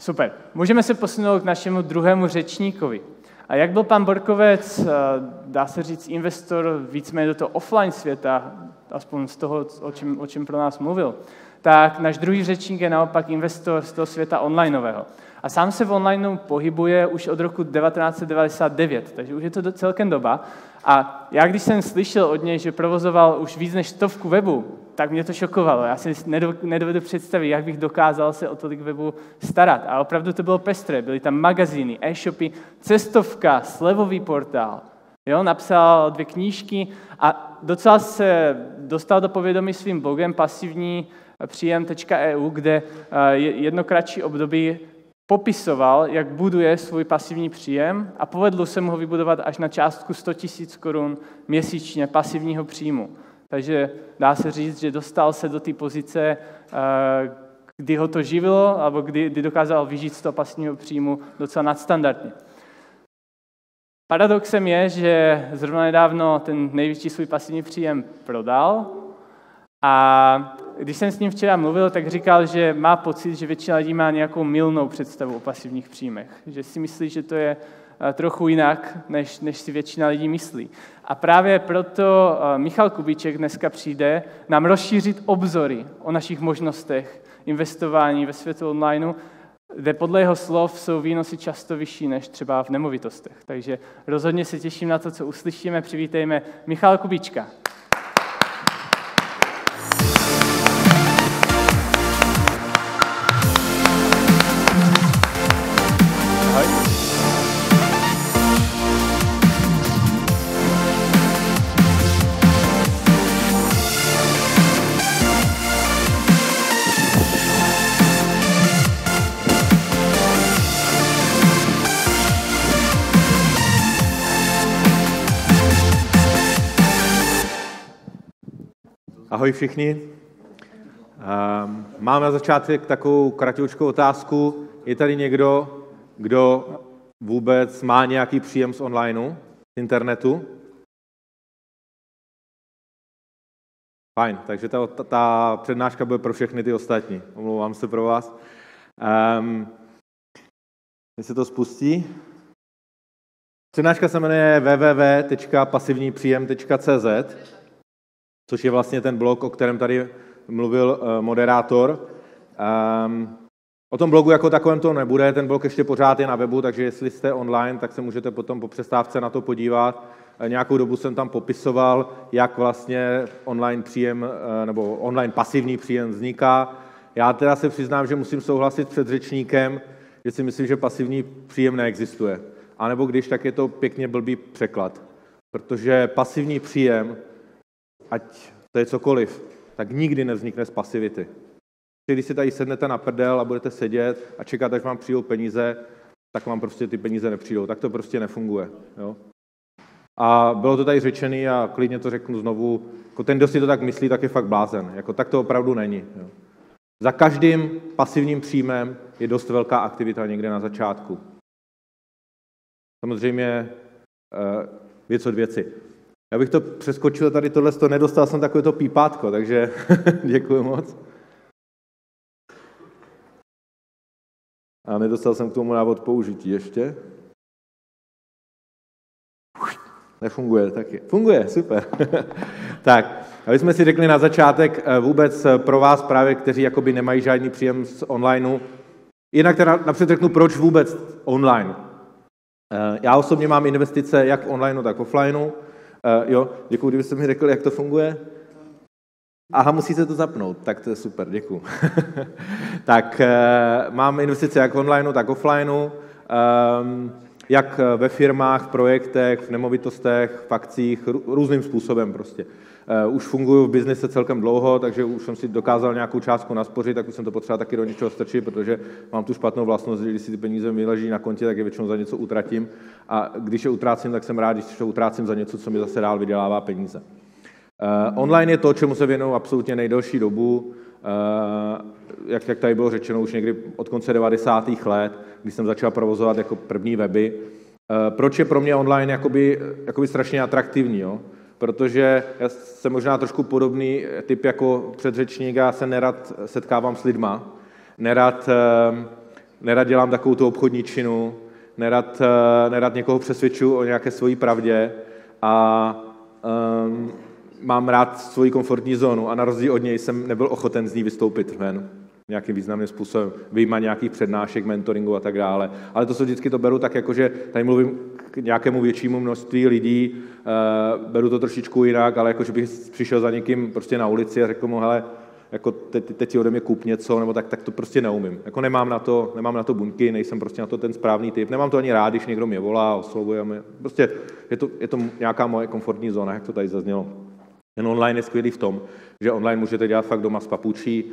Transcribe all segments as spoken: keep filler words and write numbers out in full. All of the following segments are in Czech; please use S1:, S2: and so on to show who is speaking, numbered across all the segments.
S1: Super. Můžeme se posunout k našemu druhému řečníkovi. A jak byl pan Borkovec, dá se říct, investor víceméně do toho offline světa, aspoň z toho, o čem, o čem pro nás mluvil, tak náš druhý řečník je naopak investor z toho světa onlineového. A sám se v onlineu pohybuje už od roku devatenáct set devadesát devět, takže už je to celkem doba. A já, když jsem slyšel od něj, že provozoval už víc než stovku webů, tak mě to šokovalo. Já si nedovedu představit, jak bych dokázal se o tolik webů starat. A opravdu to bylo pestré. Byly tam magazíny, e-shopy, cestovka, slevový portál. Jo, napsal dvě knížky a docela se dostal do povědomí svým blogem pasivní příjem tečka e u, kde jedno kratší období popisoval, jak buduje svůj pasivní příjem a povedlo se mu ho vybudovat až na částku sto tisíc korun měsíčně pasivního příjmu. Takže dá se říct, že dostal se do té pozice, kdy ho to živilo, nebo kdy, kdy dokázal vyžít z toho pasivního příjmu docela nadstandardně. Paradoxem je, že zrovna nedávno ten největší svůj pasivní příjem prodal a když jsem s ním včera mluvil, tak říkal, že má pocit, že většina lidí má nějakou mylnou představu o pasivních příjmech. Že si myslí, že to je trochu jinak, než, než si většina lidí myslí. A právě proto Michal Kubíček dneska přijde nám rozšířit obzory o našich možnostech investování ve světu onlineu, kde podle jeho slov jsou výnosy často vyšší než třeba v nemovitostech. Takže rozhodně se těším na to, co uslyšíme. Přivítejme Michala Kubíčka.
S2: Ahoj všichni. Mám na začátek takovou kratějkou otázku. Je tady někdo, kdo vůbec má nějaký příjem z onlineu, z internetu? Fajn, takže ta, ta přednáška bude pro všechny ty ostatní. Omlouvám se pro vás. Um, Když se to spustí. Přednáška se jmenuje w w w tečka pasivní příjem tečka c z, což je vlastně ten blog, o kterém tady mluvil uh, moderátor. Um, o tom blogu jako takovém to nebude, ten blog ještě pořád je na webu, takže jestli jste online, tak se můžete potom po přestávce na to podívat. Nějakou dobu jsem tam popisoval, jak vlastně online příjem nebo online pasivní příjem vzniká. Já teda se přiznám, že musím souhlasit s předřečníkem, že si myslím, že pasivní příjem neexistuje. A nebo když, tak je to pěkně blbý překlad. Protože pasivní příjem, ať to je cokoliv, tak nikdy nevznikne z pasivity. Když si tady sednete na prdel a budete sedět a čekat, až vám přijdou peníze, tak vám prostě ty peníze nepřijdou. Tak to prostě nefunguje. Jo? A bylo to tady řečený a klidně to řeknu znovu, jako ten, kdo si to tak myslí, tak je fakt blázen. Jako, tak to opravdu není. Jo? Za každým pasivním příjmem je dost velká aktivita někde na začátku. Samozřejmě věc od věci. Já bych to přeskočil tady tohle, to nedostal jsem takové to pípátko, takže děkuji moc. A nedostal jsem k tomu návod použití ještě. Nefunguje taky. Funguje, super. Tak, aby jsme si řekli na začátek vůbec pro vás právě, kteří jakoby nemají žádný příjem z onlineu. Jinak teda napřed řeknu, proč vůbec online. Já osobně mám investice jak onlineu, tak offlineu. Jo, děkuji, kdybyste mi řekli, jak to funguje. Aha, musíte to zapnout, tak to je super, děkuji. Tak mám investice jak onlineu, tak offlineu. Jak ve firmách, v projektech, v nemovitostech, v akcích, různým způsobem prostě. Už funguji v biznise celkem dlouho, takže už jsem si dokázal nějakou částku naspořit, tak už jsem to potřeboval taky do něčeho strčit, protože mám tu špatnou vlastnost, že když si ty peníze mi leží na kontě, tak je většinou za něco utratím. A když je utrácím, tak jsem rád, když to utrácím za něco, co mi zase dál vydělává peníze. Online je to, čemu se věnuju absolutně nejdelší dobu. Jak, jak tady bylo řečeno už někdy od konce devadesátých let, když jsem začal provozovat jako první weby. Proč je pro mě online jakoby, jakoby strašně atraktivní? Jo? Protože já jsem možná trošku podobný typ jako předřečník, já se nerad setkávám s lidma, nerad nerad dělám takovou tu obchodničinu, nerad, nerad někoho přesvědčuji o nějaké svojí pravdě a um, mám rád svoji komfortní zónu a na rozdíl od něj jsem nebyl ochoten z ní vystoupit ven nějakým významným způsobem, vyjma nějakých přednášek, mentoringu a tak dále. Ale to se vždycky to beru tak, jako, že tady mluvím k nějakému většímu množství lidí, uh, beru to trošičku jinak, ale jako, že bych přišel za někým prostě na ulici a řekl mu, hele, jako teď, teď si ode mě kup něco, nebo tak, tak to prostě neumím. Jako nemám na to, nemám na to buňky, nejsem prostě na to ten správný typ, nemám to ani rád, když někdo mě volá, oslovuje mě. Prostě je to, je to nějaká moje komfortní zóna, jak to tady zaznělo. Ten online je skvělý v tom, že online můžete dělat fakt doma s papučí,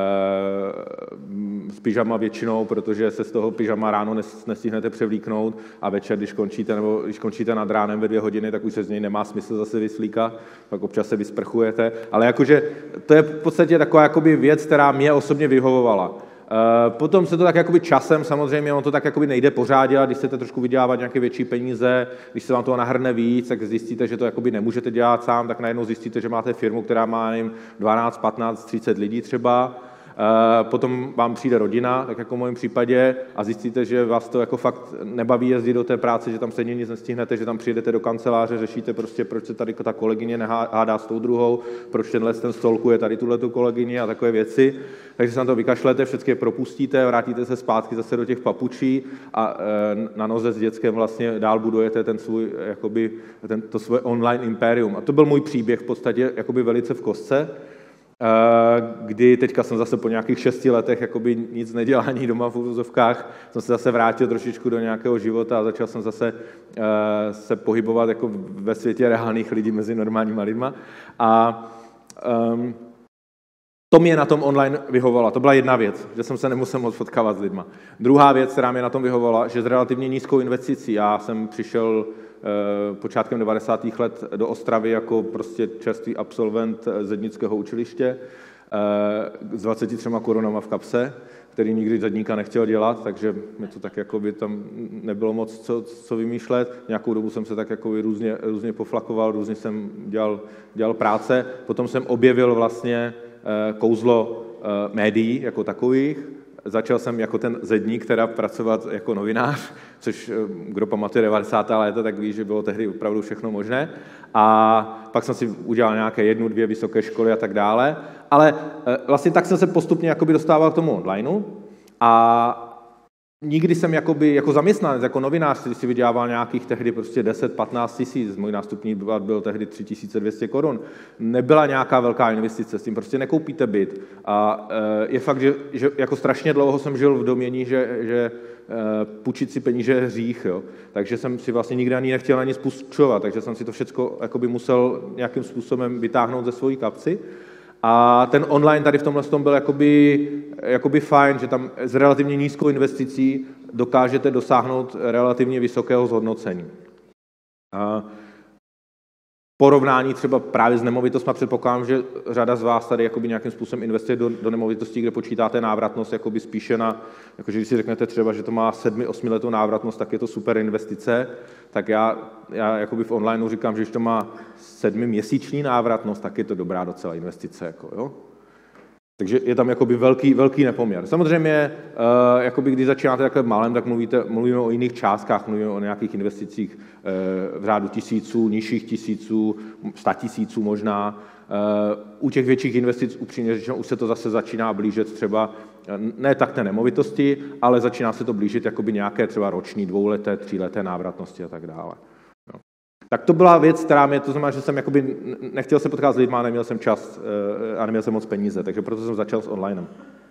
S2: s pyžama většinou, protože se z toho pyžama ráno nestihnete převlíknout a večer, když končíte, nebo když končíte nad ránem ve dvě hodiny, tak už se z něj nemá smysl zase vyslíkat, pak občas se vysprchujete, ale jakože to je v podstatě taková jakoby věc, která mě osobně vyhovovala. Potom se to tak jakoby časem, samozřejmě, on to tak jakoby nejde pořád dělat, když chcete trošku vydělávat nějaké větší peníze, když se vám toho nahrne víc, tak zjistíte, že to jakoby nemůžete dělat sám, tak najednou zjistíte, že máte firmu, která má nevím, dvanáct, patnáct, třicet lidí třeba. Potom vám přijde rodina, tak jako v mém případě, a zjistíte, že vás to jako fakt nebaví jezdit do té práce, že tam stejně nic nestihnete, že tam přijedete do kanceláře, řešíte prostě, proč se tady ta kolegyně nehádá s tou druhou, proč tenhle ten stolkuje tady tuhletu kolegyni a takové věci. Takže se na to vykašlete, všechny propustíte, vrátíte se zpátky zase do těch papučí a na noze s dětskem vlastně dál budujete ten svůj, jakoby, ten, to svoje online impérium. A to byl můj příběh v podstatě jakoby velice v kostce, kdy teďka jsem zase po nějakých šesti letech jakoby nic nedělání doma v uvozovkách, jsem se zase vrátil trošičku do nějakého života a začal jsem zase uh, se pohybovat jako ve světě reálných lidí mezi normálníma lidma. A um, to mě na tom online vyhovovalo. To byla jedna věc, že jsem se nemusel moc potkávat s lidma. Druhá věc, která mě na tom vyhovovala, že s relativně nízkou investicí. Já jsem přišel počátkem devadesátých let do Ostravy jako prostě čerstvý absolvent zednického učiliště s dvaceti třemi korunama v kapse, který nikdy zedníka nechtěl dělat, takže mi to tak jako by tam nebylo moc co, co vymýšlet. Nějakou dobu jsem se tak jako různě, různě poflakoval, různě jsem dělal, dělal práce. Potom jsem objevil vlastně kouzlo médií jako takových. Začal jsem jako ten zedník teda pracovat jako novinář, což kdo pamatuje devadesátá léta, tak ví, že bylo tehdy opravdu všechno možné. A pak jsem si udělal nějaké jednu, dvě vysoké školy a tak dále. Ale vlastně tak jsem se postupně jakoby dostával k tomu onlineu a nikdy jsem jakoby, jako zaměstnanec, jako novinář, který si vydělával nějakých tehdy prostě deset patnáct tisíc, můj nástupní plat byl tehdy tři tisíce dvě stě korun. Nebyla nějaká velká investice, s tím prostě nekoupíte byt. A je fakt, že, že jako strašně dlouho jsem žil v domění, že, že půjčit si peníze je hřích, jo. Takže jsem si vlastně nikdy ani nechtěl na nic půjčovat, takže jsem si to všechno jakoby musel nějakým způsobem vytáhnout ze svojí kapsy. A ten online tady v tomhle tom byl jakoby, jakoby fajn, že tam s relativně nízkou investicí dokážete dosáhnout relativně vysokého zhodnocení. A porovnání třeba právě s nemovitostmi, předpokládám, že řada z vás tady jakoby nějakým způsobem investuje do, do nemovitostí, kde počítáte návratnost jakoby spíše na, jakože když si řeknete třeba, že to má sedmi, osmi letou návratnost, tak je to super investice, tak já, já jakoby v onlineu říkám, že když to má sedmi měsíční návratnost, tak je to dobrá docela investice. Jako, jo? Takže je tam jakoby velký, velký nepoměr. Samozřejmě, uh, jakoby když začínáte takhle malem, tak mluvíte, mluvíme o jiných částkách, mluvíme o nějakých investicích uh, v řádu tisíců, nižších tisíců, sta tisíců možná. Uh, u těch větších investic, upřímně řečeno, už se to zase začíná blížit třeba, ne tak té nemovitosti, ale začíná se to blížit jakoby nějaké třeba roční, dvouleté, tříleté návratnosti a tak dále. No. Tak to byla věc, která mě, to znamená, že jsem jakoby nechtěl se potkat s lidma, neměl jsem čas a neměl jsem moc peníze, takže proto jsem začal s onlinem.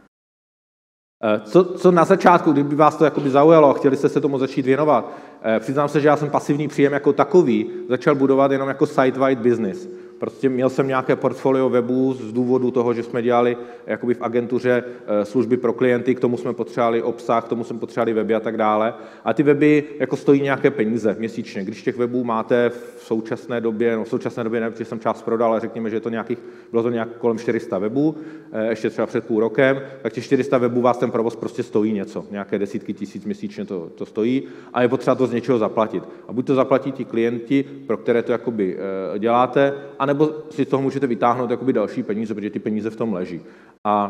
S2: Co, co na začátku, kdyby vás to jakoby zaujalo a chtěli jste se tomu začít věnovat, přiznám se, že já jsem pasivní příjem jako takový začal budovat jenom jako site-wide business. Prostě měl jsem nějaké portfolio webů z důvodu toho, že jsme dělali jakoby v agentuře služby pro klienty, k tomu jsme potřebovali obsah, k tomu jsme potřebovali weby a tak dále. A ty weby jako stojí nějaké peníze měsíčně. Když těch webů máte v současné době, no v současné době nevím, že jsem část prodal, ale řekněme, že je to nějakých, bylo to nějak kolem čtyři sta webů, ještě třeba před půl rokem, tak těch čtyři sta webů vás ten provoz prostě stojí něco. Nějaké desítky tisíc měsíčně to, to stojí a je potřeba to z něčeho zaplatit. A buď to zaplatí ti klienti, pro které to jakoby děláte, a nebo si z toho můžete vytáhnout jakoby další peníze, protože ty peníze v tom leží. A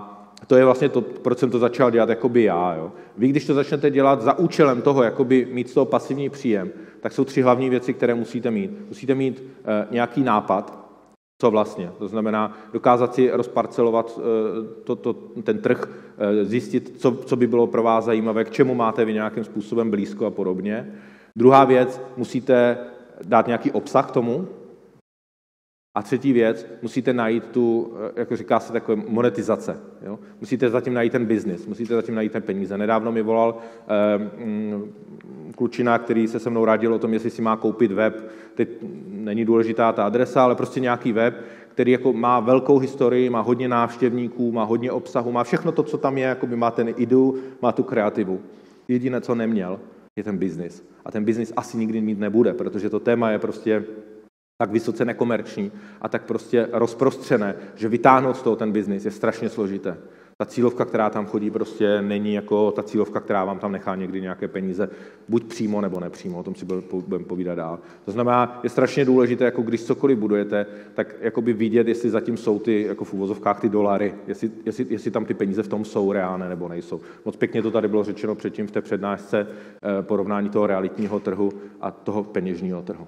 S2: to je vlastně to, proč jsem to začal dělat jakoby já. Jo. Vy, když to začnete dělat za účelem toho, jakoby mít z toho pasivní příjem, tak jsou tři hlavní věci, které musíte mít. Musíte mít e, nějaký nápad, co vlastně. To znamená dokázat si rozparcelovat e, to, to, ten trh, e, zjistit, co, co by bylo pro vás zajímavé, k čemu máte vy nějakým způsobem blízko a podobně. Druhá věc, musíte dát nějaký obsah tomu. A třetí věc, musíte najít tu, jako říká se takové, monetizace. Jo? Musíte zatím najít ten biznis, musíte zatím najít ten peníze. Nedávno mi volal eh, mm, klučina, který se se mnou radil o tom, jestli si má koupit web. Teď není důležitá ta adresa, ale prostě nějaký web, který jako má velkou historii, má hodně návštěvníků, má hodně obsahu, má všechno to, co tam je, jako by má ten ideu, má tu kreativu. Jediné, co neměl, je ten biznis. A ten biznis asi nikdy mít nebude, protože to téma je prostě tak vysoce nekomerční a tak prostě rozprostřené, že vytáhnout z toho ten biznis je strašně složité. Ta cílovka, která tam chodí, prostě není jako ta cílovka, která vám tam nechá někdy nějaké peníze, buď přímo nebo nepřímo, o tom si budeme povídat dál. To znamená, je strašně důležité, jako když cokoliv budujete, tak jakoby vidět, jestli zatím jsou ty, jako v uvozovkách, ty dolary, jestli, jestli, jestli tam ty peníze v tom jsou reálné nebo nejsou. Moc pěkně to tady bylo řečeno předtím v té přednášce porovnání toho realitního trhu a toho peněžního trhu.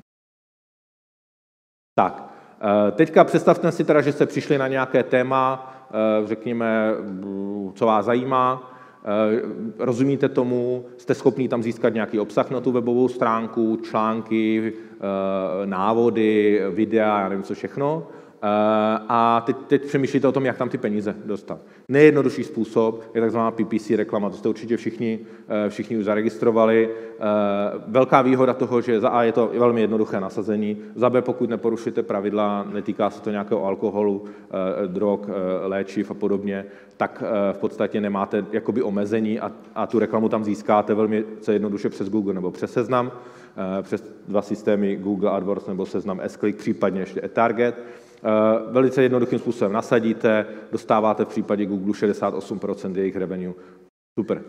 S2: Tak, teďka představte si teda, že jste přišli na nějaké téma, řekněme, co vás zajímá, rozumíte tomu, jste schopni tam získat nějaký obsah na tu webovou stránku, články, návody, videa, já nevím co všechno. A teď, teď přemýšlíte o tom, jak tam ty peníze dostat. Nejjednodušší způsob je takzvaná P P C reklama, to jste určitě všichni, všichni už zaregistrovali. Velká výhoda toho, že za A je to velmi jednoduché nasazení, za B pokud neporušíte pravidla, netýká se to nějakého alkoholu, drog, léčiv a podobně, tak v podstatě nemáte jakoby omezení a, a tu reklamu tam získáte velmi jednoduše přes Google nebo přes Seznam, přes dva systémy Google AdWords nebo Seznam S-Click, případně ještě eTarget. Velice jednoduchým způsobem nasadíte, dostáváte v případě Google šedesát osm procent jejich revenue. Super.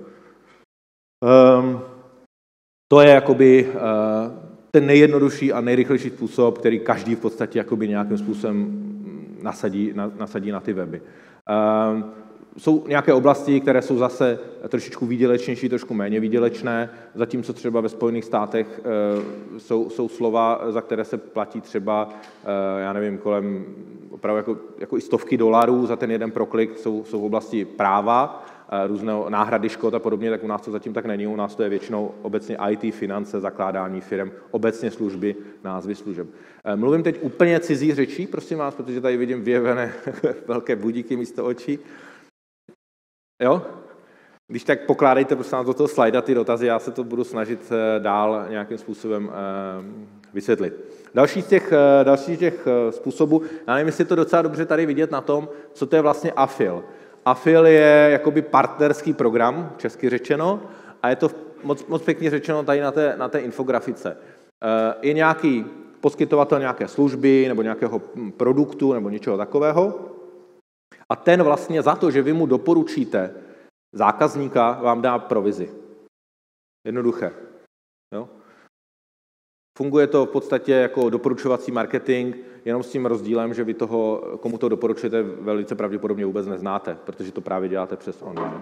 S2: Um, to je jakoby uh, ten nejjednodušší a nejrychlejší způsob, který každý v podstatě jakoby nějakým způsobem nasadí na, nasadí na ty weby. Um, Jsou nějaké oblasti, které jsou zase trošičku výdělečnější, trošku méně výdělečné, zatímco třeba ve Spojených státech e, jsou, jsou slova, za které se platí třeba, e, já nevím, kolem opravdu jako, jako i stovky dolarů za ten jeden proklik, jsou, jsou v oblasti práva, e, různé náhrady škod a podobně, tak u nás to zatím tak není, u nás to je většinou obecně I T, finance, zakládání firem, obecně služby, názvy služeb. E, mluvím teď úplně cizí řečí, prosím vás, protože tady vidím vyjevené velké budíky místo očí. Jo? Když tak pokládejte prosím do toho slajda ty dotazy, já se to budu snažit dál nějakým způsobem vysvětlit. Další z těch, další z těch způsobů, já nevím, jestli je to docela dobře tady vidět na tom, co to je vlastně Afil. Afil je jakoby partnerský program, česky řečeno, a je to moc, moc pěkně řečeno tady na té, na té infografice. Je nějaký poskytovatel nějaké služby nebo nějakého produktu nebo něčeho takového, a ten vlastně za to, že vy mu doporučíte zákazníka, vám dá provizi. Jednoduché. Jo? Funguje to v podstatě jako doporučovací marketing, jenom s tím rozdílem, že vy toho, komu to doporučujete, velice pravděpodobně vůbec neznáte, protože to právě děláte přes online.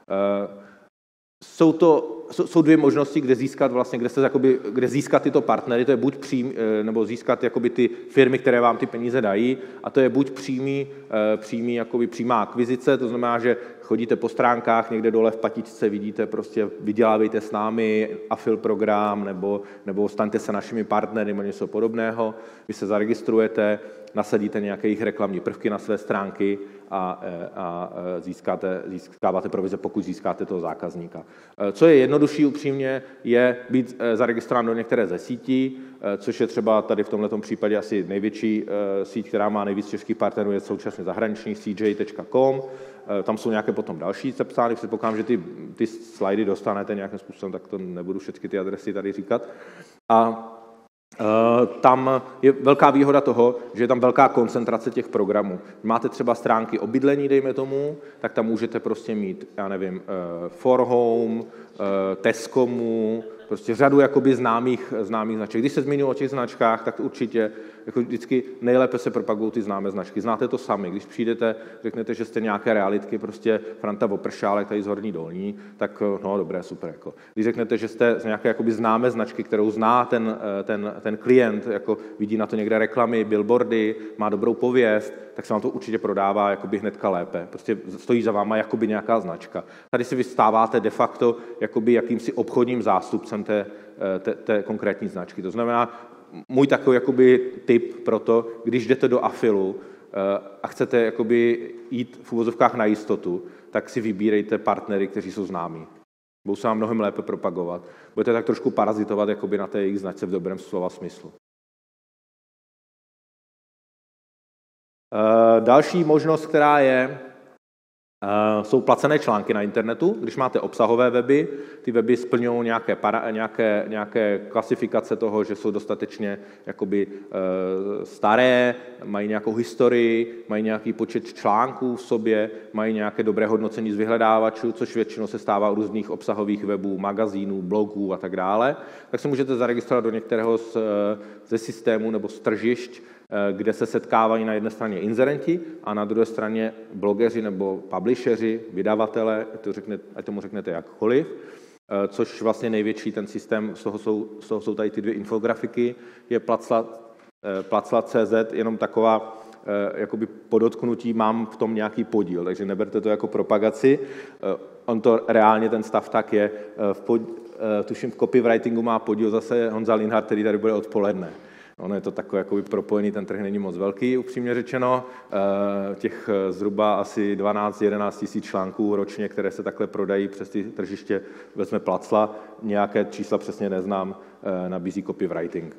S2: Jsou to jsou dvě možnosti, kde získat vlastně, kde, se jakoby, kde získat tyto partnery, to je buď přím, nebo získat jakoby ty firmy, které vám ty peníze dají, a to je buď přímý, přímý jakoby přímá akvizice, to znamená, že chodíte po stránkách, někde dole v patičce vidíte, prostě vydělávejte s námi Afil program, nebo, nebo staňte se našimi partnery, nebo něco podobného, vy se zaregistrujete, nasadíte nějaké jejich reklamní prvky na své stránky a, a získáte, získáváte provize, pokud získáte toho zákazníka. Co je jednodušší upřímně, je být zaregistrován do některé ze sítí, což je třeba tady v tomto případě asi největší síť, která má nejvíc českých partnerů, je současně zahraniční C J tečka com. Tam jsou nějaké potom další sepsány, předpokládám, že ty, ty slajdy dostanete nějakým způsobem, tak to nebudu všechny ty adresy tady říkat. A tam je velká výhoda toho, že je tam velká koncentrace těch programů. Máte třeba stránky o bydlení, dejme tomu, tak tam můžete prostě mít, já nevím, For Home, Tescomu, prostě řadu jakoby známých, známých značek. Když se zmiňuji o těch značkách, tak určitě jako vždycky nejlépe se propagují ty známé značky. Znáte to sami. Když přijdete, řeknete, že jste nějaké realitky, prostě Franta Vopršálek tady z Horní Dolní, tak no dobré, super. Jako. Když řeknete, že jste z nějaké jakoby známé značky, kterou zná ten, ten, ten klient, jako vidí na to někde reklamy, billboardy, má dobrou pověst, tak se vám to určitě prodává jakoby hnedka lépe. Prostě stojí za váma jakoby nějaká značka. Tady si vystáváte de facto jakoby jakýmsi obchodním zástupcem té, té, té konkrétní značky. To znamená, můj takový jakoby tip pro to, když jdete do afilu a chcete jakoby jít v uvozovkách na jistotu, tak si vybírejte partnery, kteří jsou známí. Budou se vám mnohem lépe propagovat. Budete tak trošku parazitovat jakoby na té jejich značce v dobrém slova smyslu. Další možnost, která je, jsou placené články na internetu. Když máte obsahové weby, ty weby splňují nějaké, para, nějaké, nějaké klasifikace toho, že jsou dostatečně jakoby, e, staré, mají nějakou historii, mají nějaký počet článků v sobě, mají nějaké dobré hodnocení z vyhledávačů, což většinou se stává u různých obsahových webů, magazínů, blogů a tak dále. Tak se můžete zaregistrovat do některého z, ze systémů nebo z tržišť, kde se setkávají na jedné straně inzerenti a na druhé straně blogeři nebo publisheri, vydavatele, to řekne, ať tomu řeknete jakkoliv, což vlastně největší ten systém, z toho jsou, z toho jsou tady ty dvě infografiky, je Placlat tečka cé zet, jenom taková jakoby podotknutí, mám v tom nějaký podíl, takže neberte to jako propagaci. On to reálně ten stav tak je, v pod, tuším v copywritingu má podíl zase Honza Linhart, který tady bude odpoledne. Ono je to takové jakoby propojený, ten trh není moc velký, upřímně řečeno. Těch zhruba asi dvanáct jedenáct tisíc článků ročně, které se takhle prodají přes ty tržiště, vezme Placla, nějaké čísla přesně neznám, nabízí copywriting.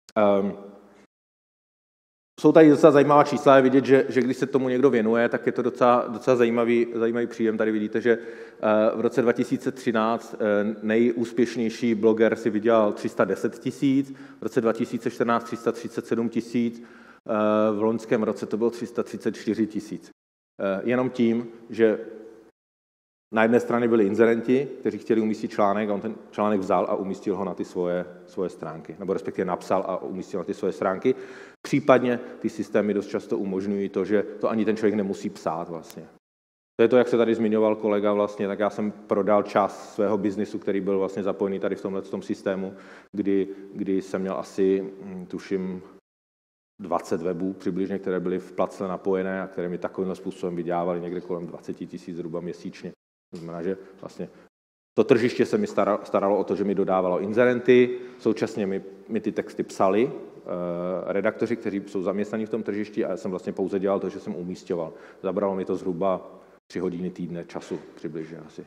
S2: Jsou tady docela zajímavá čísla, je vidět, že, že když se tomu někdo věnuje, tak je to docela, docela zajímavý, zajímavý příjem. Tady vidíte, že v roce dva tisíce třináct nejúspěšnější bloger si vydělal tři sta deset tisíc, v roce dva tisíce čtrnáct tři sta třicet sedm tisíc, v loňském roce to bylo tři sta třicet čtyři tisíc. Jenom tím, že na jedné straně byli inzerenti, kteří chtěli umístit článek a on ten článek vzal a umístil ho na ty svoje, svoje stránky, nebo respektive napsal a umístil na ty svoje stránky. Případně ty systémy dost často umožňují to, že to ani ten člověk nemusí psát vlastně. To je to, jak se tady zmiňoval kolega vlastně, tak já jsem prodal část svého biznisu, který byl vlastně zapojený tady v tomhle tom systému, kdy, kdy jsem měl asi, tuším, dvacet webů přibližně, které byly v Placle napojené a které mi takovým způsobem vydělávaly někde kolem dvacet tisíc zhruba měsíčně. To znamená, že vlastně to tržiště se mi staralo o to, že mi dodávalo inzerenty, současně mi, mi ty texty psali eh, redaktoři, kteří jsou zaměstnaní v tom tržišti a já jsem vlastně pouze dělal to, že jsem umísťoval. Zabralo mi to zhruba tři hodiny týdne času přibližně asi.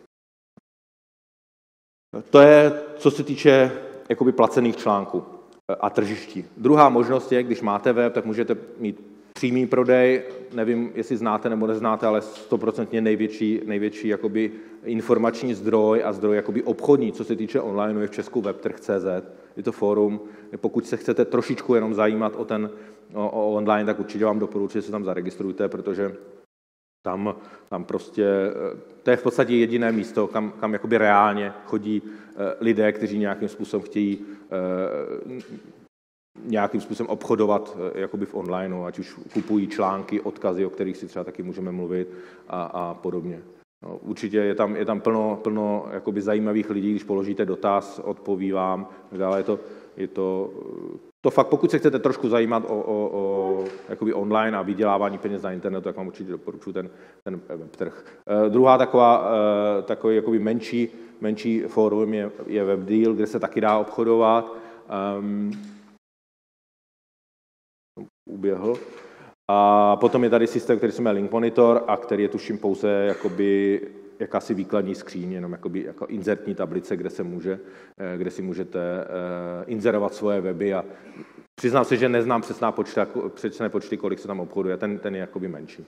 S2: To je, co se týče jakoby placených článků a tržiští. Druhá možnost je, když máte web, tak můžete mít přímý prodej, nevím, jestli znáte nebo neznáte, ale stoprocentně největší, největší jakoby informační zdroj a zdroj jakoby obchodní, co se týče online, je v Česku webtrh tečka cé zet. Je to fórum, pokud se chcete trošičku jenom zajímat o ten o, o online, tak určitě vám doporučuji, že se tam zaregistrujte, protože tam, tam prostě, to je v podstatě jediné místo, kam, kam jakoby reálně chodí lidé, kteří nějakým způsobem chtějí nějakým způsobem obchodovat jakoby v onlineu, ať už kupují články, odkazy, o kterých si třeba taky můžeme mluvit a, a podobně. No, určitě je tam, je tam plno, plno jakoby zajímavých lidí, když položíte dotaz, odpoví vám, ale je to, je to, to fakt, pokud se chcete trošku zajímat o, o, o jakoby online a vydělávání peněz na internetu, tak vám určitě doporučuji ten, ten webtrh. Uh, druhá taková, uh, takový jakoby menší, menší fórum je, je Webdeal, kde se taky dá obchodovat. Um, uběhl. A potom je tady systém, který se jmenuje Link Monitor a který je tuším pouze jakoby jakási výkladní skříň, jenom jakoby, jako inzertní tablice, kde se může, kde si můžete inzerovat svoje weby a přiznám se, že neznám přesná počty, přesné počty, kolik se tam obchoduje, ten, ten je jakoby menší.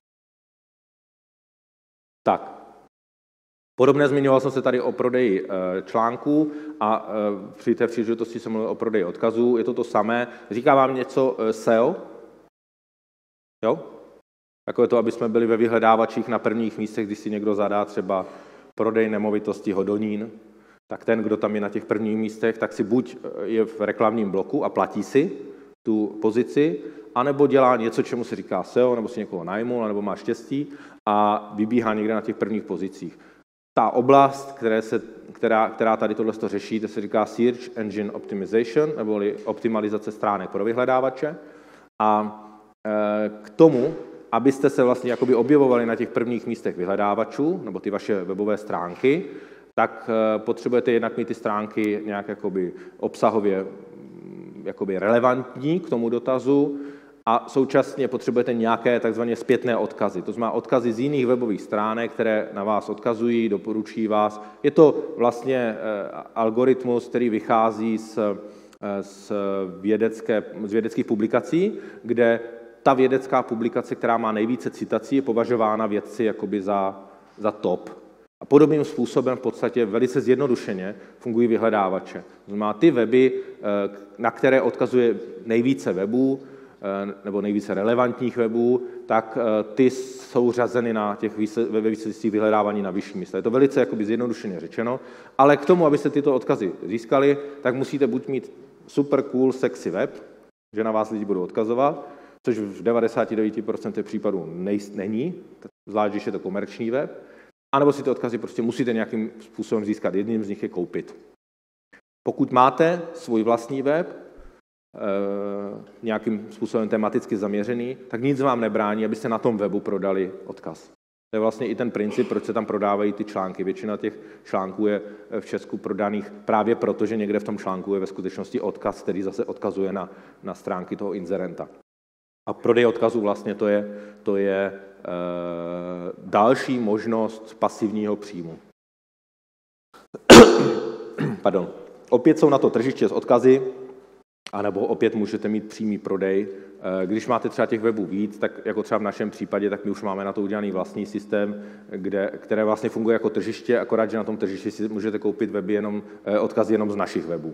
S2: Tak. Podobně zmiňoval jsem se tady o prodeji článků a při té příležitosti jsem mluvil o prodeji odkazů. Je to to samé. Říká vám něco S E O? Jo? Takové to, aby jsme byli ve vyhledávačích na prvních místech, když si někdo zadá třeba prodej nemovitosti Hodonín, tak ten, kdo tam je na těch prvních místech, tak si buď je v reklamním bloku a platí si tu pozici, anebo dělá něco, čemu se říká S E O, nebo si někoho najmul, nebo má štěstí a vybíhá někde na těch prvních pozicích. Ta oblast, které se, která, která tady tohle řeší, to se říká Search Engine Optimization, neboli optimalizace stránek pro vyhledávače. A e, k tomu, abyste se vlastně jakoby objevovali na těch prvních místech vyhledávačů, nebo ty vaše webové stránky, tak e, potřebujete jednak mít ty stránky nějak jakoby obsahově jakoby relevantní k tomu dotazu a současně potřebujete nějaké takzvané zpětné odkazy. To znamená odkazy z jiných webových stránek, které na vás odkazují, doporučují vás. Je to vlastně e, algoritmus, který vychází z, z, vědecké, z vědeckých publikací, kde ta vědecká publikace, která má nejvíce citací, je považována vědci jakoby za, za top. A podobným způsobem v podstatě velice zjednodušeně fungují vyhledávače. To znamená, ty weby, na které odkazuje nejvíce webů, nebo nejvíce relevantních webů, tak ty jsou řazeny na těch výsledcích vyhledávání na vyšší místa. Je to velice jakoby zjednodušeně řečeno, ale k tomu, abyste tyto odkazy získali, tak musíte buď mít super cool, sexy web, že na vás lidi budou odkazovat, což v devadesát devět procent případů není, zvlášť, když je to komerční web, anebo si ty odkazy prostě musíte nějakým způsobem získat. Jedním z nich je koupit. Pokud máte svůj vlastní web, nějakým způsobem tematicky zaměřený, tak nic vám nebrání, abyste na tom webu prodali odkaz. To je vlastně i ten princip, proč se tam prodávají ty články. Většina těch článků je v Česku prodaných právě proto, že někde v tom článku je ve skutečnosti odkaz, který zase odkazuje na, na stránky toho inzerenta. A prodej odkazu vlastně to je, to je e, další možnost pasivního příjmu. Pardon. Opět jsou na to tržiště s odkazy, anebo opět můžete mít přímý prodej. Když máte třeba těch webů víc, tak jako třeba v našem případě, tak my už máme na to udělaný vlastní systém, kde, které vlastně funguje jako tržiště, akorát, že na tom tržišti si můžete koupit weby jenom, odkazy jenom z našich webů.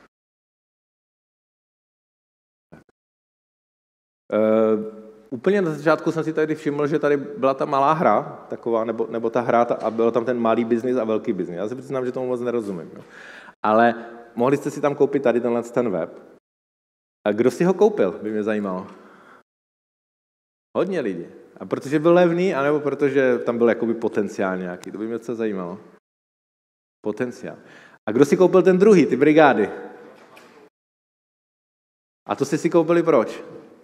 S2: Uh, úplně na začátku jsem si tady všiml, že tady byla ta malá hra, taková, nebo, nebo ta hra, a byl tam ten malý biznis a velký biznis. Já si přiznám, že tomu moc nerozumím. Jo. Ale mohli jste si tam koupit tady tenhle ten web. A kdo si ho koupil, by mě zajímalo. Hodně lidí. A protože byl levný, anebo protože tam byl jakoby potenciál nějaký, to by mě co zajímalo. Potenciál. A kdo si koupil ten druhý, ty brigády? A to jste si koupili proč?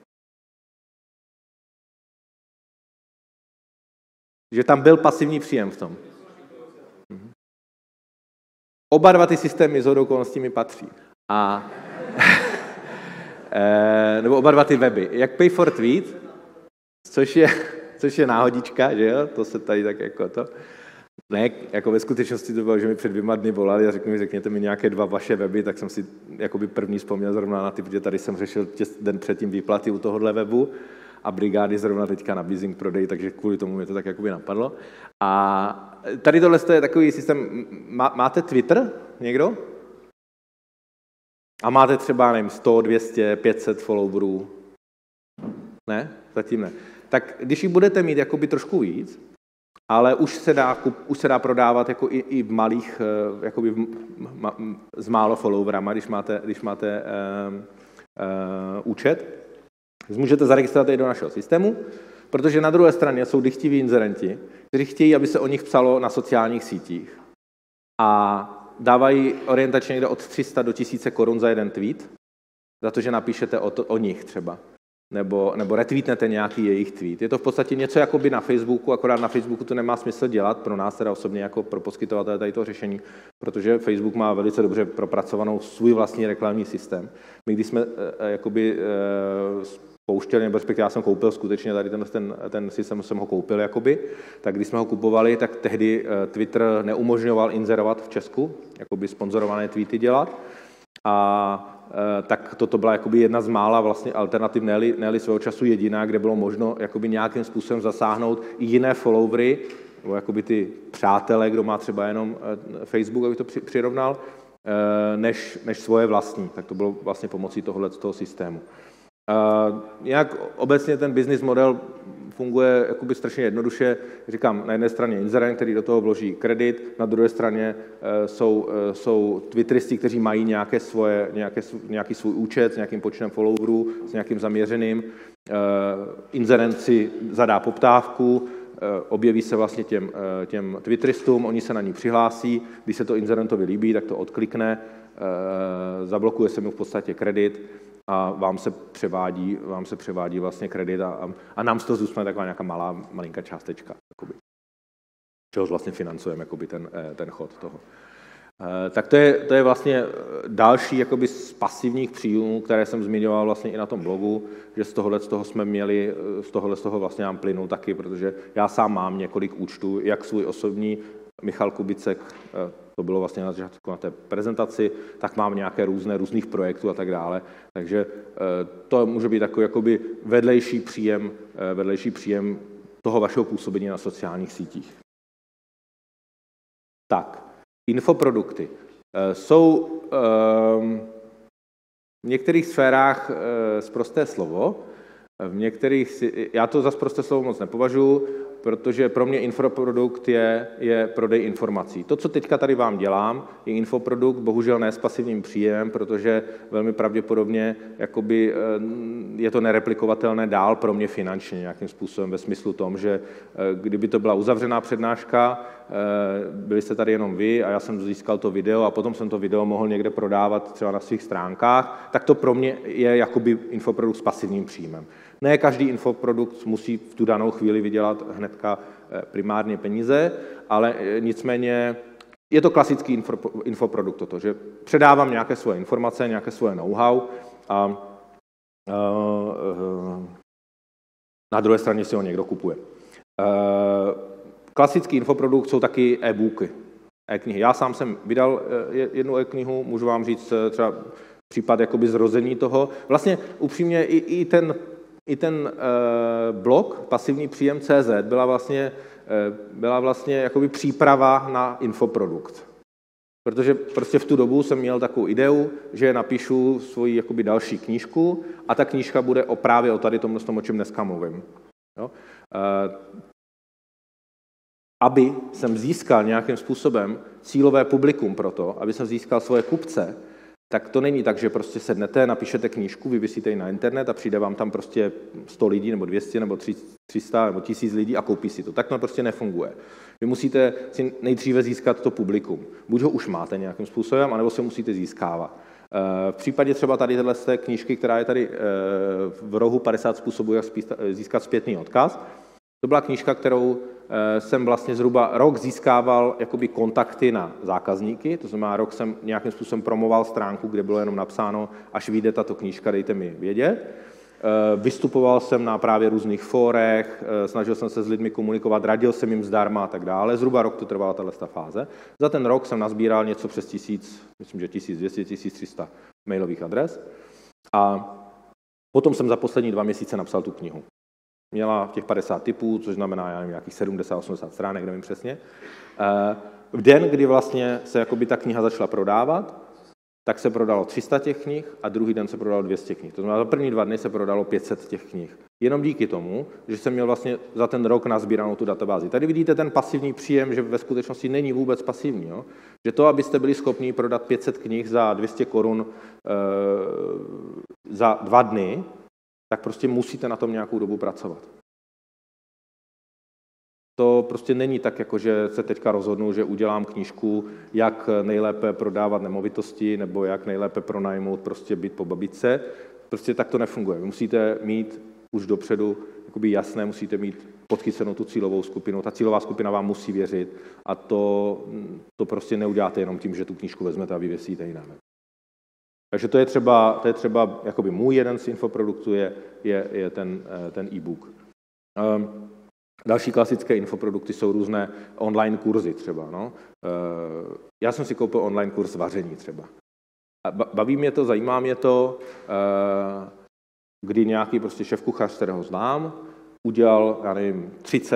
S2: Že tam byl pasivní příjem v tom. Mhm. Oba dva ty systémy shodou okolností mi patří. A nebo oba dva ty weby. Jak Pay for Tweet, což je, což je náhodička, že jo? To se tady tak jako to. Ne, jako ve skutečnosti to bylo, že mi před dvěma dny volali a řekli mi, řekněte mi nějaké dva vaše weby, tak jsem si jakoby první vzpomněl zrovna na ty, protože tady jsem řešil den předtím výplaty u tohohle webu a brigády zrovna teďka nabízím prodej, takže kvůli tomu mě to tak jakoby napadlo. A tady tohle je takový systém, má, máte Twitter někdo? A máte třeba, nevím, sto, dvě stě, pět set followerů? Ne? Zatím ne. Tak když ji budete mít jakoby trošku víc, ale už se dá, už se dá prodávat jako i, i v malých, jakoby v, ma, s málo followerama, když máte, když máte uh, uh, účet, můžete zaregistrovat i do našeho systému, protože na druhé straně jsou dychtiví inzerenti, kteří chtějí, aby se o nich psalo na sociálních sítích. A dávají orientačně někde od tři sta do tisíce korun za jeden tweet, za to, že napíšete o, to, o nich třeba, nebo, nebo retweetnete nějaký jejich tweet. Je to v podstatě něco jako by na Facebooku, akorát na Facebooku to nemá smysl dělat, pro nás teda osobně jako pro poskytovatele tady toho řešení, protože Facebook má velice dobře propracovanou svůj vlastní reklamní systém. My když jsme e, jakoby e, pouštěli, nebo respektive já jsem koupil skutečně tady ten, ten, ten systém, jsem ho koupil jakoby, tak když jsme ho kupovali, tak tehdy Twitter neumožňoval inzerovat v Česku, jakoby sponzorované tweety dělat. A e, tak toto byla jakoby jedna z mála vlastně alternativ, ne-li, ne-li svého času jediná, kde bylo možno jakoby nějakým způsobem zasáhnout i jiné followery, nebo jakoby ty přátelé, kdo má třeba jenom Facebook, aby to při, přirovnal, e, než, než svoje vlastní. Tak to bylo vlastně pomocí tohohle toho systému. Uh, jak obecně ten business model funguje jakoby strašně jednoduše. Říkám, na jedné straně inzerent, který do toho vloží kredit, na druhé straně jsou, jsou twitteristi, kteří mají nějaké svoje, nějaké, nějaký svůj účet s nějakým počtem followerů, s nějakým zaměřeným. Inzerent si zadá poptávku, objeví se vlastně těm, těm twitteristům, oni se na ní přihlásí, když se to inzerentovi líbí, tak to odklikne, zablokuje se mu v podstatě kredit a vám se převádí, vám se převádí vlastně kredit a, a nám z toho zůstane taková nějaká malá, malinká částečka, jakoby, čehož vlastně financujeme jakoby ten, ten chod toho. Tak to je, to je vlastně další jakoby z pasivních příjmů, které jsem zmiňoval vlastně i na tom blogu, že z tohohle z toho jsme měli, z tohohle z toho vlastně nám plynou taky, protože já sám mám několik účtů, jak svůj osobní, Michal Kubicek, to bylo vlastně na začátku na té prezentaci, tak mám nějaké různé, různých projektů a tak dále. Takže to může být takový jakoby vedlejší příjem, vedlejší příjem toho vašeho působení na sociálních sítích. Tak. Infoprodukty. Jsou v některých sférách sprosté slovo, v některých, já to za sprosté slovo moc nepovažuji, protože pro mě infoprodukt je, je prodej informací. To, co teďka tady vám dělám, je infoprodukt, bohužel ne s pasivním příjemem, protože velmi pravděpodobně jakoby, je to nereplikovatelné dál pro mě finančně nějakým způsobem, ve smyslu tom, že kdyby to byla uzavřená přednáška, byli jste tady jenom vy a já jsem získal to video a potom jsem to video mohl někde prodávat třeba na svých stránkách, tak to pro mě je jakoby infoprodukt s pasivním příjmem. Ne každý infoprodukt musí v tu danou chvíli vydělat hnedka primárně peníze, ale nicméně je to klasický info, infoprodukt toto, že předávám nějaké svoje informace, nějaké svoje know-how a uh, uh, na druhé straně si ho někdo kupuje. Uh, klasický infoprodukt jsou taky e-booky, e-knihy. Já sám jsem vydal jednu e-knihu, můžu vám říct třeba případ jakoby zrození toho. Vlastně upřímně i, i ten I ten uh, blog pasivní příjem tečka cé zet byla vlastně, uh, byla vlastně jakoby příprava na infoprodukt. Protože prostě v tu dobu jsem měl takovou ideu, že napíšu svoji jakoby další knížku a ta knížka bude o právě o tady tomhle, o čem dneska mluvím. Jo? Uh, aby jsem získal nějakým způsobem cílové publikum pro to, aby jsem získal svoje kupce, tak to není tak, že prostě sednete, napíšete knížku, vyvěsíte ji na internet a přijde vám tam prostě sto lidí, nebo dvě stě, nebo tři sta, nebo tisíc lidí a koupí si to. Tak to prostě nefunguje. Vy musíte si nejdříve získat to publikum. Buď ho už máte nějakým způsobem, anebo se musíte získávat. V případě třeba tady téhle knížky, která je tady v rohu padesát způsobů, jak získat zpětný odkaz, to byla knížka, kterou jsem vlastně zhruba rok získával jakoby kontakty na zákazníky, to znamená, rok jsem nějakým způsobem promoval stránku, kde bylo jenom napsáno, až vyjde tato knížka, dejte mi vědět. Vystupoval jsem na právě různých fórech, snažil jsem se s lidmi komunikovat, radil jsem jim zdarma a tak dále. Zhruba rok to trvala tato fáze. Za ten rok jsem nazbíral něco přes tisíc, myslím, že tisíc dvě stě, tisíc tři sta mailových adres. A potom jsem za poslední dva měsíce napsal tu knihu. Měla těch padesát typů, což znamená já nevím, nějakých sedmdesát osmdesát stránek, nevím přesně. V den, kdy vlastně se jakoby ta kniha začala prodávat, tak se prodalo tři sta těch knih a druhý den se prodalo dvě stě knih. To znamená, za první dva dny se prodalo pět set těch knih. Jenom díky tomu, že jsem měl vlastně za ten rok nazbíranou tu databázi. Tady vidíte ten pasivní příjem, že ve skutečnosti není vůbec pasivní. Jo? Že to, abyste byli schopni prodat pět set knih za dvě stě korun e, za dva dny, tak prostě musíte na tom nějakou dobu pracovat. To prostě není tak, jako že se teďka rozhodnu, že udělám knížku, jak nejlépe prodávat nemovitosti nebo jak nejlépe pronajmout prostě byt po babičce. Prostě tak to nefunguje. Vy musíte mít už dopředu jakoby jasné, musíte mít podchycenou tu cílovou skupinu. Ta cílová skupina vám musí věřit a to, to prostě neuděláte jenom tím, že tu knížku vezmete a vyvěsíte ji na web. Takže to je třeba, to je třeba jakoby můj jeden z infoproduktů je, je, je ten, ten e-book. Um, další klasické infoprodukty jsou různé online kurzy třeba. No. Uh, já jsem si koupil online kurz vaření třeba. Baví mě to, zajímá mě to, uh, kdy nějaký prostě šéfkuchař, kterého znám, udělal, já nevím, třicet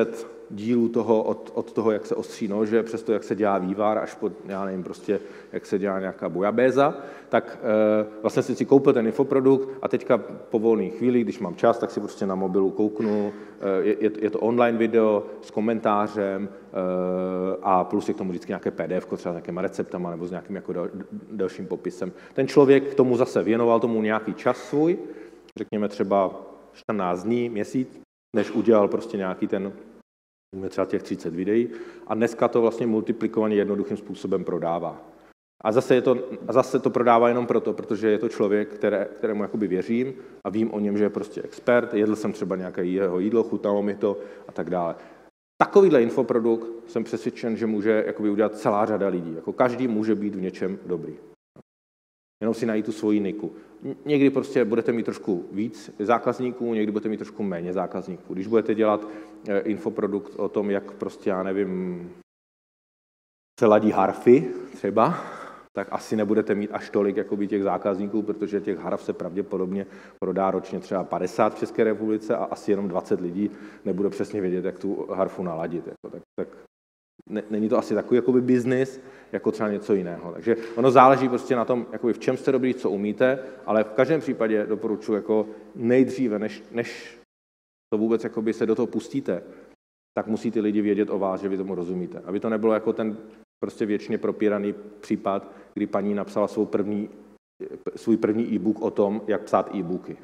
S2: dílů toho, od, od toho, jak se ostří nože, přes to, jak se dělá vývar, až po, já nevím, prostě, jak se dělá nějaká bujabéza, tak e, vlastně si si koupil ten infoprodukt a teďka po volné chvíli, když mám čas, tak si prostě na mobilu kouknu, e, je, je to online video s komentářem e, a plus je k tomu vždycky nějaké P D F, třeba s nějakýma receptama nebo s nějakým jako dal, dalším popisem. Ten člověk k tomu zase věnoval tomu nějaký čas svůj, řekněme třeba čtrnáct dní, měsíc, než udělal prostě nějaký ten, třeba těch třicet videí, a dneska to vlastně multiplikovaně jednoduchým způsobem prodává. A zase, je to, a zase to prodává jenom proto, protože je to člověk, které, kterému jakoby věřím a vím o něm, že je prostě expert, jedl jsem třeba nějaké jeho jídlo, chutnalo mi to a tak dále. Takovýhle infoprodukt jsem přesvědčen, že může jakoby udělat celá řada lidí. Jako každý může být v něčem dobrý. Jenom si najít tu svoji niku. Někdy prostě budete mít trošku víc zákazníků, někdy budete mít trošku méně zákazníků. Když budete dělat infoprodukt o tom, jak prostě, já nevím, se ladí harfy třeba, tak asi nebudete mít až tolik jakoby těch zákazníků, protože těch harf se pravděpodobně prodá ročně třeba padesát v České republice a asi jenom dvacet lidí nebude přesně vědět, jak tu harfu naladit. Jako, tak, tak ne, není to asi takový jakoby biznis, jako třeba něco jiného. Takže ono záleží prostě na tom, jakoby v čem jste dobrý, co umíte, ale v každém případě doporučuji jako nejdříve, než, než to vůbec jakoby se do toho pustíte, tak musí ty lidi vědět o vás, že vy tomu rozumíte. Aby to nebylo jako ten prostě věčně propíraný případ, kdy paní napsala svou první, svůj první e-book o tom, jak psát e-booky.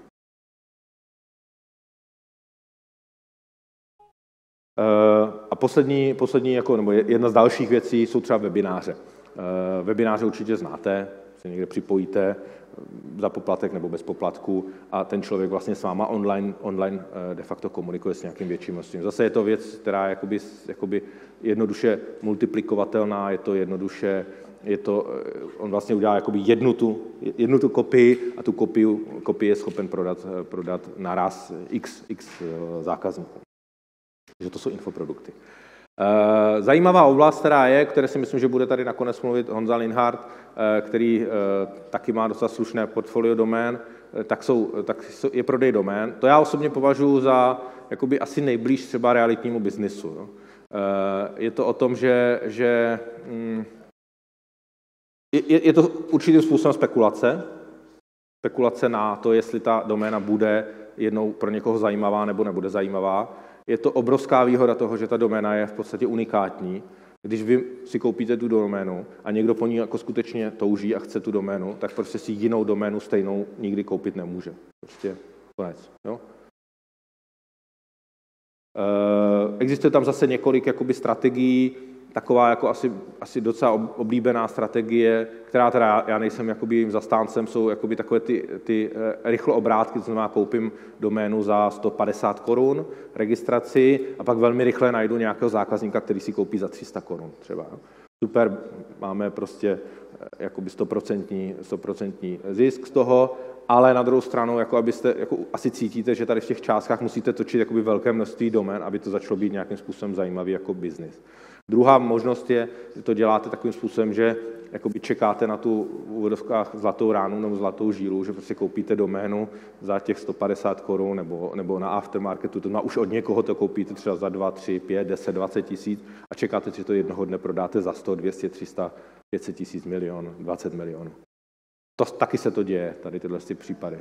S2: A poslední, poslední jako, nebo jedna z dalších věcí jsou třeba webináře. Webináře určitě znáte, se někde připojíte za poplatek nebo bez poplatku a ten člověk vlastně s váma online, online de facto komunikuje s nějakým větším množstvím. Zase je to věc, která je jakoby, jakoby jednoduše multiplikovatelná, je to jednoduše, je to, on vlastně udělá jakoby jednu tu, jednu tu kopii a tu kopii, kopii je schopen prodat, prodat naraz x, x zákazníků. Takže to jsou infoprodukty. Zajímavá oblast, která je, které si myslím, že bude tady nakonec mluvit Honza Linhart, který taky má docela slušné portfolio domén, tak, jsou, tak je prodej domén. To já osobně považuji za jakoby asi nejblíž třeba realitnímu biznisu. Je to o tom, že, že je, je to určitým způsobem spekulace. Spekulace na to, jestli ta doména bude jednou pro někoho zajímavá nebo nebude zajímavá. Je to obrovská výhoda toho, že ta doména je v podstatě unikátní. Když vy si koupíte tu doménu a někdo po ní jako skutečně touží a chce tu doménu, tak prostě si jinou doménu stejnou nikdy koupit nemůže. Prostě konec. Jo? Existuje tam zase několik jakoby strategií, taková jako asi, asi docela oblíbená strategie, která teda já nejsem jakoby jim zastáncem, jsou jakoby takové ty, ty rychloobrátky, to znamená koupím doménu za sto padesát korun, registraci a pak velmi rychle najdu nějakého zákazníka, který si koupí za tři sta korun třeba. Super, máme prostě jakoby sto procent zisk z toho, ale na druhou stranu, jako abyste, jako asi cítíte, že tady v těch částkách musíte točit jakoby velké množství domén, aby to začalo být nějakým způsobem zajímavý jako biznis. Druhá možnost je, že to děláte takovým způsobem, že jakoby čekáte na tu v úvodovkách zlatou ránu nebo zlatou žílu, že prostě koupíte doménu za těch sto padesát korun nebo, nebo na aftermarketu, to znamená už od někoho to koupíte třeba za dva, tři, pět, deset, dvacet tisíc a čekáte, že to jednoho dne prodáte za sto, dvě stě, tři sta, pět set tisíc, milion, dvacet milionů. To, taky se to děje, tady tyhle případy.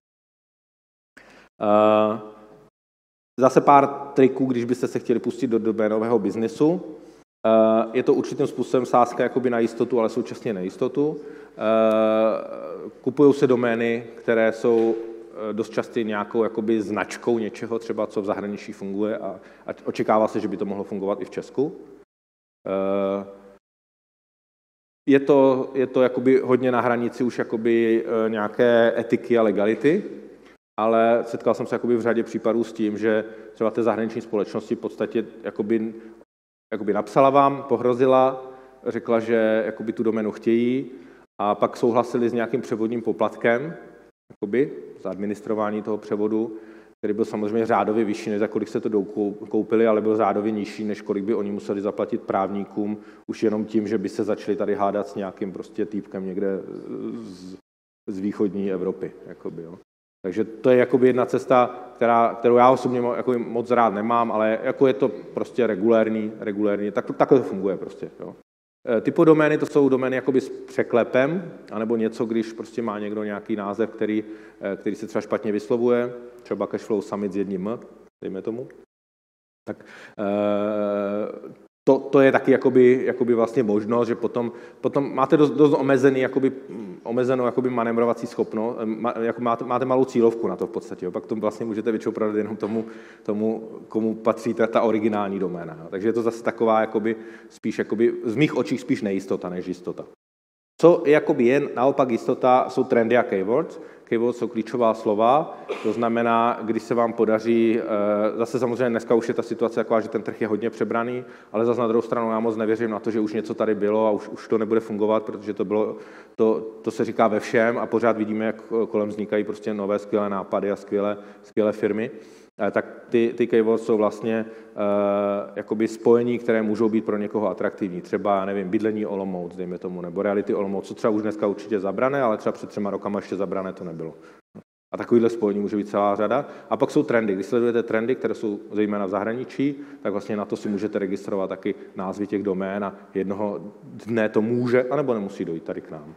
S2: Uh, zase pár triků, když byste se chtěli pustit do doménového biznesu. Je to určitým způsobem sázka jakoby na jistotu, ale současně nejistotu. Kupují se domény, které jsou dost často nějakou jakoby značkou něčeho, třeba co v zahraničí funguje a, a očekává se, že by to mohlo fungovat i v Česku. Je to, je to jakoby hodně na hranici už jakoby nějaké etiky a legality, ale setkal jsem se jakoby v řadě případů s tím, že třeba té zahraniční společnosti v podstatě jakoby Jakoby napsala vám, pohrozila, řekla, že jakoby tu doménu chtějí a pak souhlasili s nějakým převodním poplatkem jakoby, za administrování toho převodu, který byl samozřejmě řádově vyšší, než za kolik se to koupili, ale byl řádově nižší, než kolik by oni museli zaplatit právníkům, už jenom tím, že by se začali tady hádat s nějakým prostě týpkem někde z, z východní Evropy. Jakoby, jo. Takže to je jakoby jedna cesta, která, kterou já osobně jako moc rád nemám, ale jako je to prostě regulérní, regulérní tak, takhle to funguje prostě. Jo. Typo domény, to jsou domény jakoby s překlepem, anebo něco, když prostě má někdo nějaký název, který, který se třeba špatně vyslovuje, třeba Cashflow Summit s jedním M, dejme tomu. Tak to, to je taky jakoby, jakoby vlastně možnost, že potom, potom máte dost, dost omezený, jakoby, omezenou jakoby manévrovací schopnost, jako máte, máte malou cílovku na to v podstatě, jo. Pak to vlastně můžete většinou prodat jenom tomu, tomu komu patří ta, ta originální doména. Jo. Takže je to zase taková jakoby, spíš, jakoby, z mých očích spíš nejistota než jistota. Co jakoby je naopak jistota, jsou trendy a keywords. Keywords jsou klíčová slova, to znamená, když se vám podaří, zase samozřejmě dneska už je ta situace taková, že ten trh je hodně přebraný, ale zase na druhou stranu já moc nevěřím na to, že už něco tady bylo a už, už to nebude fungovat, protože to bylo, to, to se říká ve všem a pořád vidíme, jak kolem vznikají prostě nové skvělé nápady a skvělé, skvělé firmy. Tak ty, ty keywords jsou vlastně uh, jakoby spojení, které můžou být pro někoho atraktivní. Třeba, nevím, bydlení Olomouc, dejme tomu, nebo reality Olomouc, co třeba už dneska určitě zabrané, ale třeba před třema rokama ještě zabrané to nebylo. A takovýhle spojení může být celá řada. A pak jsou trendy. Když sledujete trendy, které jsou zejména v zahraničí, tak vlastně na to si můžete registrovat taky názvy těch domén a jednoho dne to může, anebo nemusí dojít tady k nám.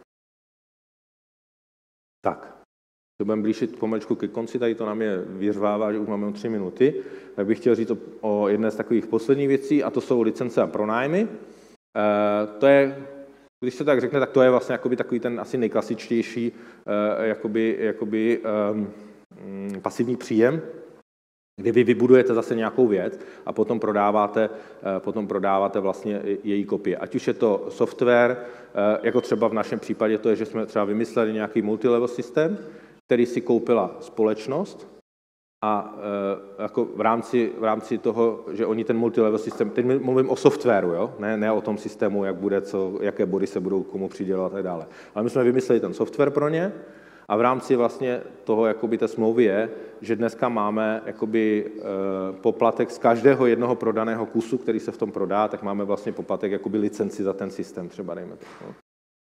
S2: Tak. To budeme blížit pomaličku ke konci, tady to nám je vyřvává, že už máme tři minuty, tak bych chtěl říct o, o jedné z takových posledních věcí, a to jsou licence a pronájmy. E, to je, když se tak řekne, tak to je vlastně jakoby takový ten asi nejklasičtější e, jakoby, jakoby, e, pasivní příjem, kdy vy vybudujete zase nějakou věc a potom prodáváte, e, potom prodáváte vlastně její kopie. Ať už je to software, e, jako třeba v našem případě to je, že jsme třeba vymysleli nějaký multilevel systém, který si koupila společnost a e, jako v rámci, v rámci toho, že oni ten multilevel systém, teď mluvím o softwaru, jo? Ne, ne o tom systému, jak bude, co, jaké body se budou komu přidělovat a tak dále. Ale my jsme vymysleli ten software pro ně a v rámci vlastně toho jakoby té smlouvy je, že dneska máme jakoby, e, poplatek z každého jednoho prodaného kusu, který se v tom prodá, tak máme vlastně poplatek jakoby licenci za ten systém, třeba dejme to. No.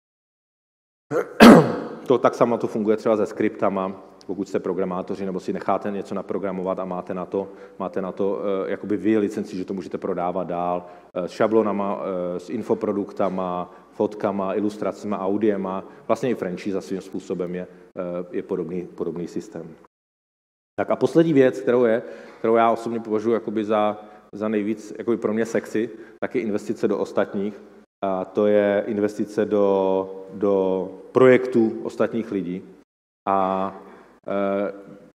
S2: To tak samo to funguje třeba se skriptama, pokud jste programátoři, nebo si necháte něco naprogramovat a máte na to, máte na to uh, jakoby vy licenci, že to můžete prodávat dál, uh, s šablonama, uh, s infoproduktama, fotkama, ilustracemi, audiema, vlastně i franchise svým způsobem je, uh, je podobný, podobný systém. Tak a poslední věc, kterou, je, kterou já osobně považuji jakoby za, za nejvíc jakoby pro mě sexy, tak je investice do ostatních. A to je investice do, do projektů ostatních lidí. A e,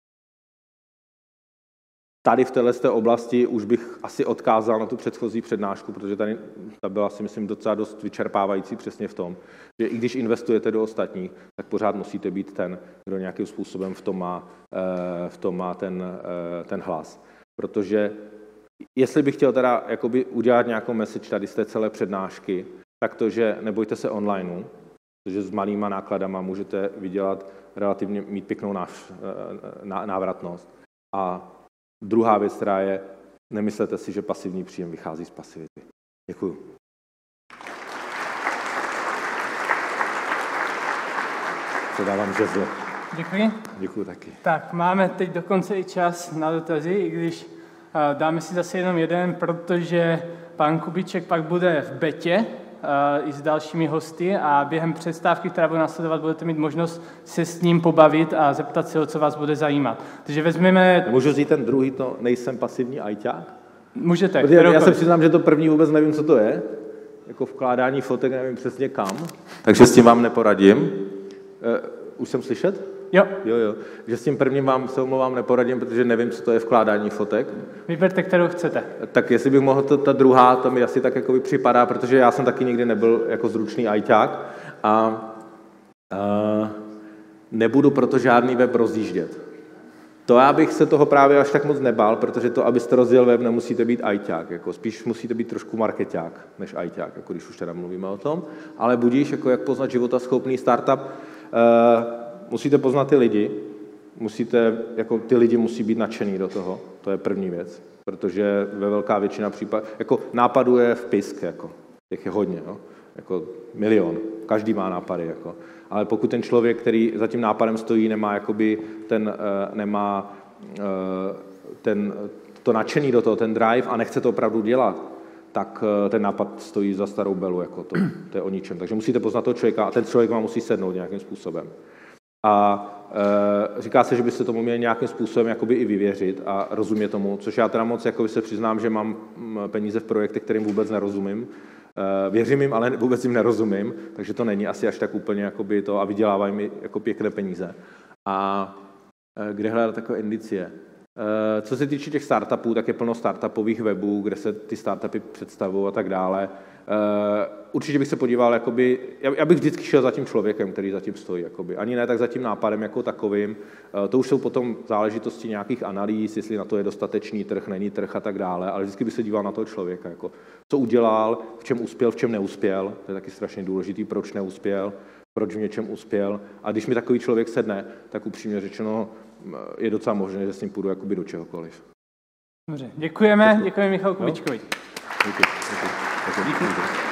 S2: tady v této oblasti už bych asi odkázal na tu předchozí přednášku, protože tady ta byla si myslím docela dost vyčerpávající přesně v tom, že i když investujete do ostatních, tak pořád musíte být ten, kdo nějakým způsobem v tom má, e, v tom má ten, e, ten hlas. Protože jestli bych chtěl teda jakoby udělat nějakou message tady z té celé přednášky, tak to, že nebojte se onlineu, protože s malýma nákladama můžete vydělat relativně, mít pěknou náv, návratnost. A druhá věc, která je, nemyslete si, že pasivní příjem vychází z pasivity. Děkuju. Předávám žezlo.
S1: Děkuji.
S2: Děkuju taky.
S1: Tak, máme teď dokonce i čas na dotazy, i když uh, dáme si zase jenom jeden, protože pan Kubíček pak bude v betě uh, i s dalšími hosty a během přestávky, která bude následovat, budete mít možnost se s ním pobavit a zeptat se, o co vás bude zajímat. Takže vezmeme...
S2: Můžu říct ten druhý, to nejsem pasivní ajťák?
S1: Můžete.
S2: Protože já se přiznám, že to první vůbec nevím, co to je. Jako vkládání fotek, nevím přesně kam. Takže s tím vám neporadím. Uh, už jsem slyšet?
S1: Jo.
S2: Jo, jo. Že s tím prvním vám se omlouvám neporadím, protože nevím, co to je vkládání fotek.
S1: Vyberte, kterou chcete.
S2: Tak jestli bych mohl, to, ta druhá, to mi asi tak jako připadá, protože já jsem taky nikdy nebyl jako zručný ajťák a, a nebudu proto žádný web rozjíždět. To já bych se toho právě až tak moc nebál, protože to, abyste rozjel web, nemusíte být ajťák. Jako spíš musíte být trošku markeťák než ajťák, jako když už teda mluvíme o tom. Ale budíš, jako jak poznat životaschopný startup, uh, musíte poznat ty lidi, musíte, jako ty lidi musí být nadšený do toho, to je první věc, protože ve velká většina případů, jako nápadů je vpisk, jako, těch je hodně, jo, jako milion. každý má nápady, jako. Ale pokud ten člověk, který za tím nápadem stojí, nemá, jakoby ten, nemá ten, to nadšení do toho, ten drive a nechce to opravdu dělat, tak ten nápad stojí za starou belu, jako to, to je o ničem. Takže musíte poznat toho člověka a ten člověk vám musí sednout nějakým způsobem. A e, říká se, že byste tomu měli nějakým způsobem jakoby i vyvěřit a rozumět tomu, což já teda moc jakoby se přiznám, že mám peníze v projektech, kterým vůbec nerozumím. E, věřím jim, ale vůbec jim nerozumím, takže to není asi až tak úplně jakoby to a vydělávají mi jako pěkné peníze. A e, kde hledat takové indicie? E, co se týče těch startupů, tak je plno startupových webů, kde se ty startupy představují a tak dále. Uh, určitě bych se podíval, jakoby, já bych vždycky šel za tím člověkem, který za tím stojí. Jakoby. Ani ne tak za tím nápadem jako takovým. Uh, to už jsou potom záležitosti nějakých analýz, jestli na to je dostatečný trh, není trh a tak dále, ale vždycky bych se díval na toho člověka. Jako, co udělal, v čem uspěl, v čem neuspěl. To je taky strašně důležitý, proč neuspěl, proč v něčem uspěl. A když mi takový člověk sedne, tak upřímně řečeno je docela možné, že s ním půjdu jakoby do čehokoliv.
S1: Dobře, děkujeme, děkujeme Michalu Kubíčkovi.
S2: Děkuji. Děkuji. Děkuji.